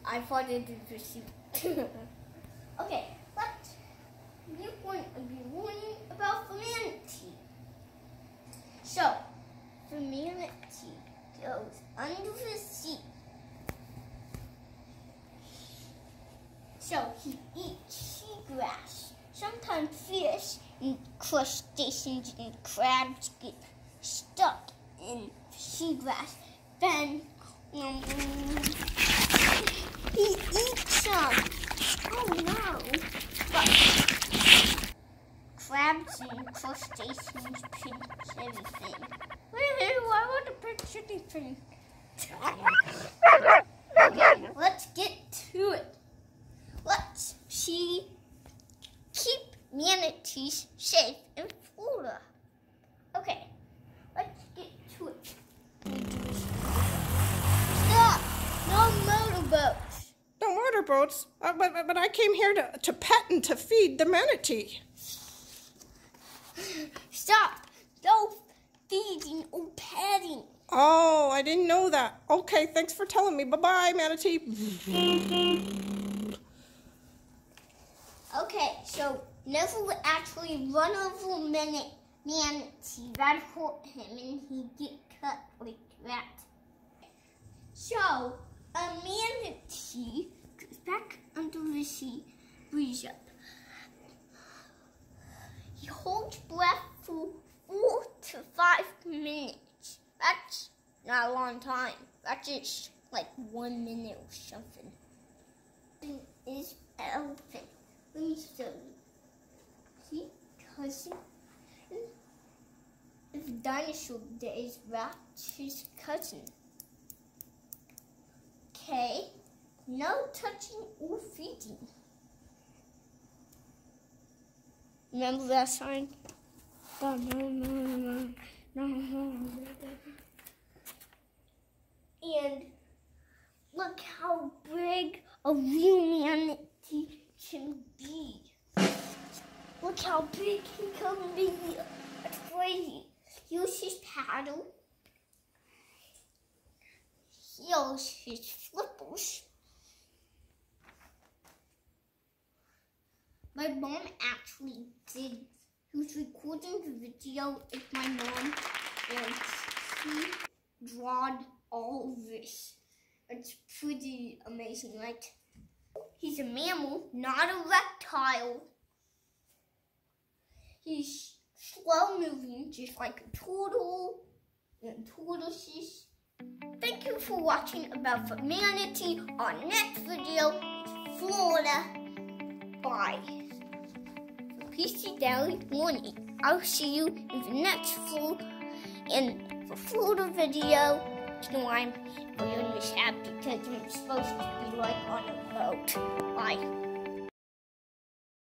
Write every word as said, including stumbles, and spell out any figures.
I thought it was receipt. Okay, let's we're going to be learning about the manatee. So, the manatee goes under the sea. So he eats seagrass. Sometimes fish and crustaceans and crabs get stuck in seagrass. Then um, he eats them. Oh no! But crabs and crustaceans pinch everything. Woo-hoo, I want to pinch anything. Okay, let's get to it. Let's see, keep manatees safe in Florida. Okay, let's get to it. Stop! No motorboats. No motorboats? Uh, but, but, but I came here to, to pet and to feed the manatee. Stop! No feeding or petting. Oh, I didn't know that. Okay, thanks for telling me. Bye-bye, manatee. Okay, so never would actually run over a minute manatee. That hurt him and he get cut like that. So a manatee goes back under the sea, breathes up. He holds breath for four to five minutes. That's not a long time. That's just like one minute or something. Is elephant. Let me show you. See, cousin. It's dinosaur days. That's his cousin. Okay, no touching or feeding. Remember that sign? Oh, no, no, no, no, no, no. And look how big a real manatee can be. Look how big he can be. It's crazy. Here's his paddle. Here's his flippers. My mom actually did. He was recording the video with my mom, and she drawed all of this. It's pretty amazing, right? He's a mammal, not a reptile. He's slow moving, just like a turtle and tortoises. Thank you for watching about the manatee. Our next video is Florida. Bye. PCDowie warning. I'll see you in the next vlog. In the Florida video, you know I'm really sad because I'm supposed to be like on a boat. Bye.